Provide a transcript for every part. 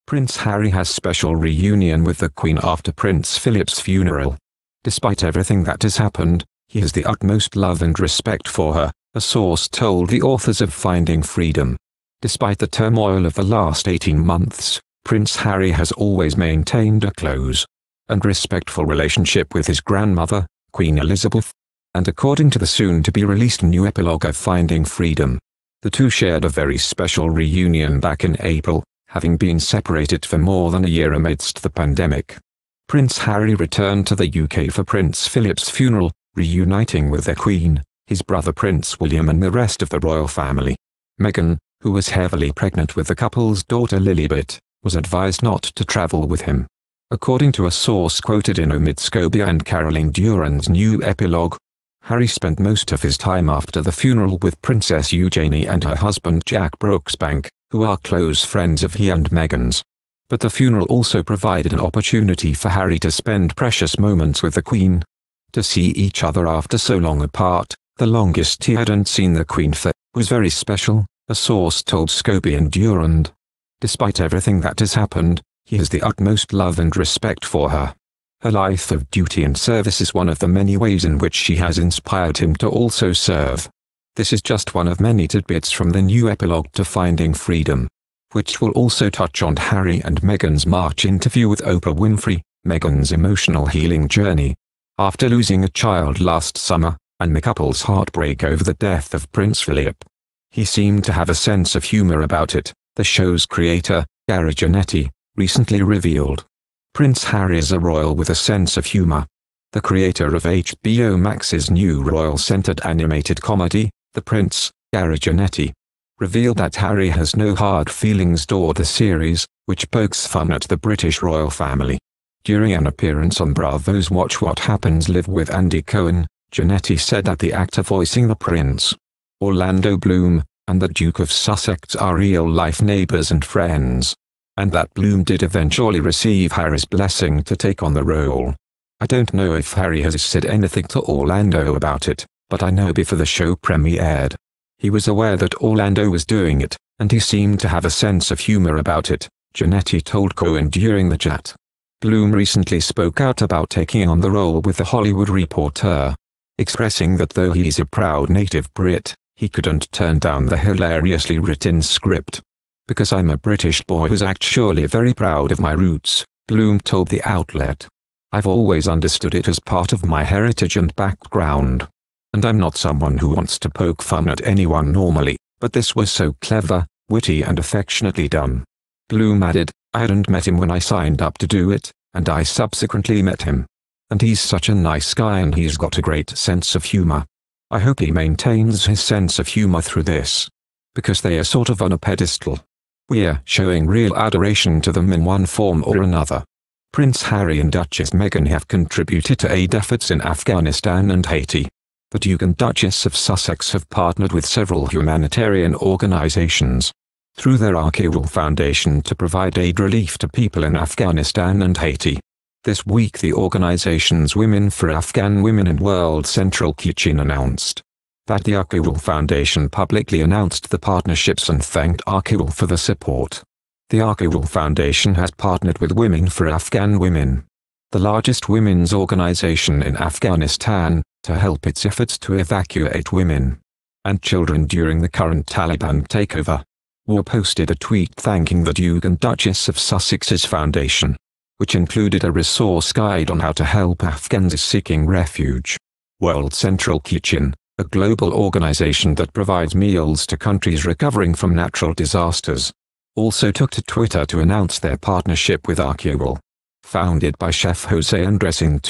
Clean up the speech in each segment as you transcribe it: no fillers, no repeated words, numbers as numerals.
Prince Harry has special reunion with the Queen after Prince Philip's funeral. Despite everything that has happened, he has the utmost love and respect for her, a source told the authors of Finding Freedom. Despite the turmoil of the last 18 months, Prince Harry has always maintained a close and respectful relationship with his grandmother, Queen Elizabeth. And according to the soon-to-be-released new epilogue of Finding Freedom, the two shared a very special reunion back in April, having been separated for more than a year amidst the pandemic. Prince Harry returned to the UK for Prince Philip's funeral, reuniting with their Queen, his brother Prince William and the rest of the royal family. Meghan, who was heavily pregnant with the couple's daughter Lilibet, was advised not to travel with him. According to a source quoted in Omid Scobie and Caroline Durand's new epilogue, Harry spent most of his time after the funeral with Princess Eugenie and her husband Jack Brooksbank, who are close friends of he and Meghan's. But the funeral also provided an opportunity for Harry to spend precious moments with the Queen. To see each other after so long apart, the longest he hadn't seen the Queen for, was very special, a source told Scobie and Durand. Despite everything that has happened, he has the utmost love and respect for her. Her life of duty and service is one of the many ways in which she has inspired him to also serve. This is just one of many tidbits from the new epilogue to Finding Freedom, which will also touch on Harry and Meghan's March interview with Oprah Winfrey, Meghan's emotional healing journey after losing a child last summer, and the couple's heartbreak over the death of Prince Philip. He seemed to have a sense of humor about it, the show's creator, Gary Janetti, recently revealed. Prince Harry is a royal with a sense of humor. The creator of HBO Max's new royal-centered animated comedy, The Prince, Gary Janetti, revealed that Harry has no hard feelings toward the series, which pokes fun at the British royal family. During an appearance on Bravo's Watch What Happens Live with Andy Cohen, Janetti said that the actor voicing the Prince, Orlando Bloom, and the Duke of Sussex are real-life neighbors and friends, and that Bloom did eventually receive Harry's blessing to take on the role. I don't know if Harry has said anything to Orlando about it, but I know before the show premiered, he was aware that Orlando was doing it, and he seemed to have a sense of humor about it, Janetti told Cohen during the chat. Bloom recently spoke out about taking on the role with The Hollywood Reporter, expressing that though he is a proud native Brit, he couldn't turn down the hilariously written script. Because I'm a British boy who's actually very proud of my roots, Bloom told the outlet. I've always understood it as part of my heritage and background. And I'm not someone who wants to poke fun at anyone normally, but this was so clever, witty and affectionately done. Bloom added, I hadn't met him when I signed up to do it, and I subsequently met him. And he's such a nice guy and he's got a great sense of humor. I hope he maintains his sense of humor through this. Because they are sort of on a pedestal. We're showing real adoration to them in one form or another. Prince Harry and Duchess Meghan have contributed to aid efforts in Afghanistan and Haiti. The Duke and Duchess of Sussex have partnered with several humanitarian organizations through their Markle Foundation to provide aid relief to people in Afghanistan and Haiti. This week the organization's Women for Afghan Women and World Central Kitchen announced that the Markle Foundation publicly announced the partnerships and thanked Markle for the support. The Markle Foundation has partnered with Women for Afghan Women, the largest women's organization in Afghanistan, to help its efforts to evacuate women and children during the current Taliban takeover. War posted a tweet thanking the Duke and Duchess of Sussex's foundation, which included a resource guide on how to help Afghans seeking refuge. World Central Kitchen, a global organization that provides meals to countries recovering from natural disasters, also took to Twitter to announce their partnership with Markle. Founded by Chef Jose Andres in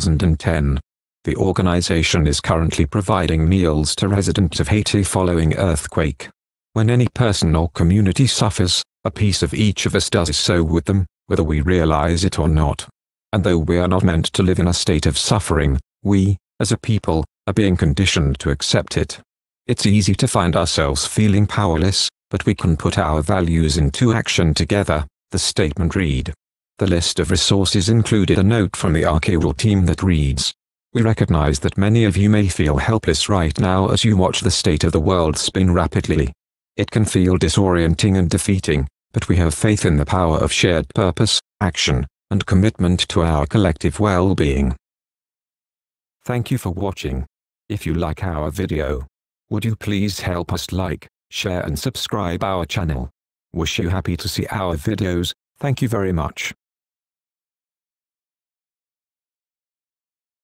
2010, the organization is currently providing meals to residents of Haiti following earthquake. When any person or community suffers, a piece of each of us does so with them, whether we realize it or not. And though we are not meant to live in a state of suffering, we, as a people, are being conditioned to accept it. It's easy to find ourselves feeling powerless, but we can put our values into action together, the statement read. The list of resources included a note from the Markle team that reads, "We recognize that many of you may feel helpless right now as you watch the state of the world spin rapidly. It can feel disorienting and defeating, but we have faith in the power of shared purpose, action, and commitment to our collective well-being. Thank you for watching. If you like our video, would you please help us like, share and subscribe our channel. Wish you happy to see our videos. Thank you very much.